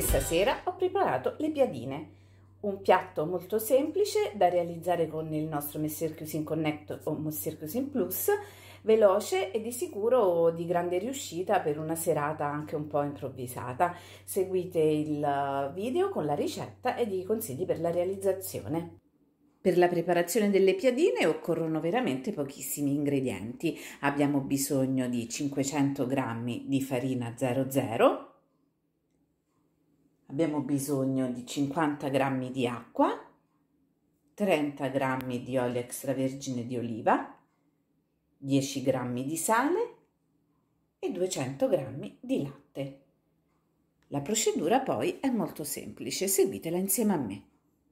Questa sera ho preparato le piadine, un piatto molto semplice da realizzare con il nostro Messier Cuisine Connect o Messier Cuisine Plus, veloce e di sicuro di grande riuscita per una serata anche un po' improvvisata. Seguite il video con la ricetta ed i consigli per la realizzazione. Per la preparazione delle piadine occorrono veramente pochissimi ingredienti. Abbiamo bisogno di 500 g di farina 00, abbiamo bisogno di 50 g di acqua, 30 g di olio extravergine di oliva, 10 g di sale e 200 g di latte. La procedura poi è molto semplice, seguitela insieme a me.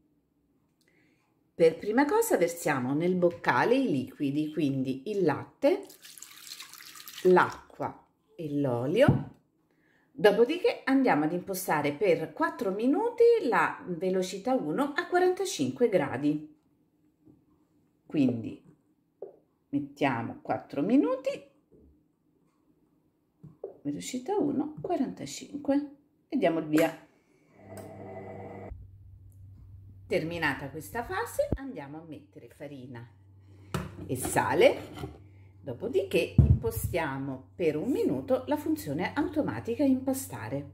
Per prima cosa versiamo nel boccale i liquidi, quindi il latte, l'acqua e l'olio. Dopodiché andiamo ad impostare per 4 minuti la velocità 1 a 45 gradi. Quindi mettiamo 4 minuti, velocità 1, 45 e diamo il via. Terminata questa fase andiamo a mettere farina e sale, dopodiché impostiamo per 1 minuto la funzione automatica impastare.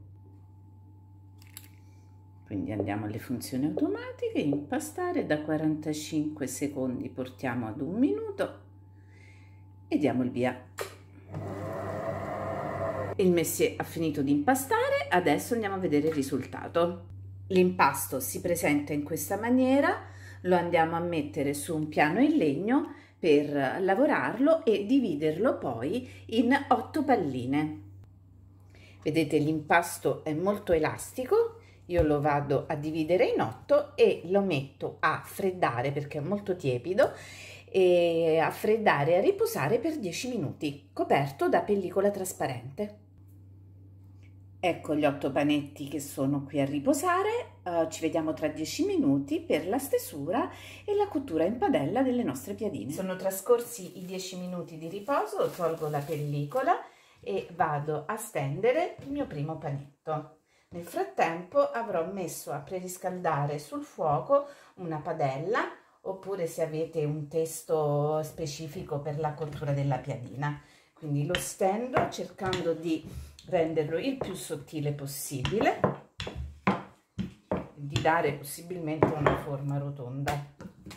Quindi andiamo alle funzioni automatiche, impastare, da 45 secondi portiamo ad 1 minuto e diamo il via. Il Messier ha finito di impastare, adesso andiamo a vedere il risultato. L'impasto si presenta in questa maniera, lo andiamo a mettere su un piano in legno per lavorarlo e dividerlo poi in 8 palline. Vedete, l'impasto è molto elastico, io lo vado a dividere in 8 e lo metto a freddare perché è molto tiepido, e a freddare e a riposare per 10 minuti, coperto da pellicola trasparente. Ecco gli 8 panetti che sono qui a riposare, ci vediamo tra 10 minuti per la stesura e la cottura in padella delle nostre piadine. Sono trascorsi i 10 minuti di riposo, tolgo la pellicola e vado a stendere il mio primo panetto. Nel frattempo avrò messo a preriscaldare sul fuoco una padella, oppure se avete un testo specifico per la cottura della piadina. Quindi lo stendo cercando di renderlo il più sottile possibile, di dare possibilmente una forma rotonda.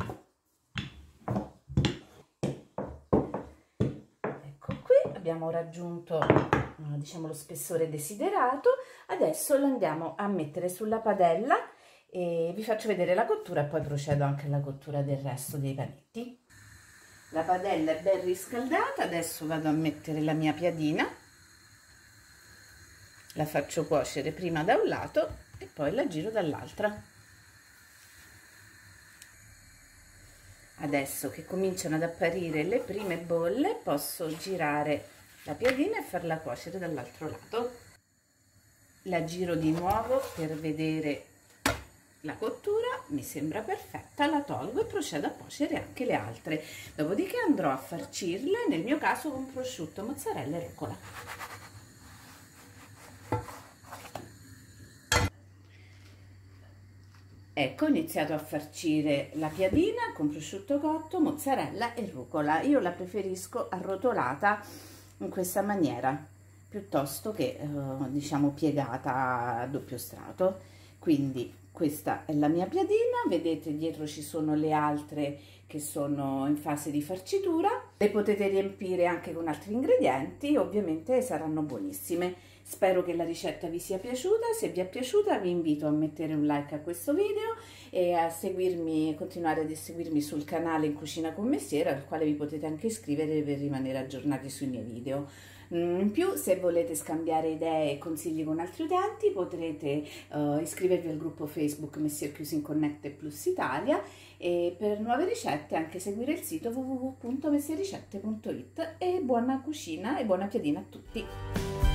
Ecco qui, abbiamo raggiunto diciamo lo spessore desiderato. Adesso lo andiamo a mettere sulla padella e vi faccio vedere la cottura e poi procedo anche alla cottura del resto dei panetti. La padella è ben riscaldata, adesso vado a mettere la mia piadina. La faccio cuocere prima da un lato e poi la giro dall'altra. Adesso che cominciano ad apparire le prime bolle, posso girare la piadina e farla cuocere dall'altro lato. La giro di nuovo per vedere la cottura, mi sembra perfetta, la tolgo e procedo a cuocere anche le altre. Dopodiché andrò a farcirle, nel mio caso con prosciutto, mozzarella e rucola. Ecco, ho iniziato a farcire la piadina con prosciutto cotto, mozzarella e rucola. Io la preferisco arrotolata in questa maniera, piuttosto che diciamo piegata a doppio strato. Quindi questa è la mia piadina, vedete dietro ci sono le altre che sono in fase di farcitura. Le potete riempire anche con altri ingredienti, ovviamente saranno buonissime. Spero che la ricetta vi sia piaciuta. Se vi è piaciuta vi invito a mettere un like a questo video e a seguirmi, continuare ad seguirmi sul canale In Cucina con Messier, al quale vi potete anche iscrivere per rimanere aggiornati sui miei video. In più, se volete scambiare idee e consigli con altri utenti, potrete iscrivervi al gruppo Facebook Messier Cuisine Connect Plus Italia, e per nuove ricette anche seguire il sito www.messierricette.it. E buona cucina e buona piadina a tutti!